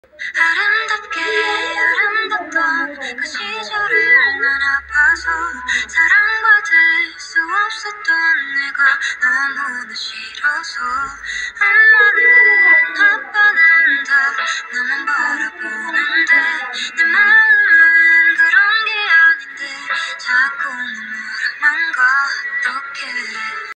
아름답게 아름답던 그 시절을 난 아파서 사랑받을 수 없었던 내가 너무나 싫어서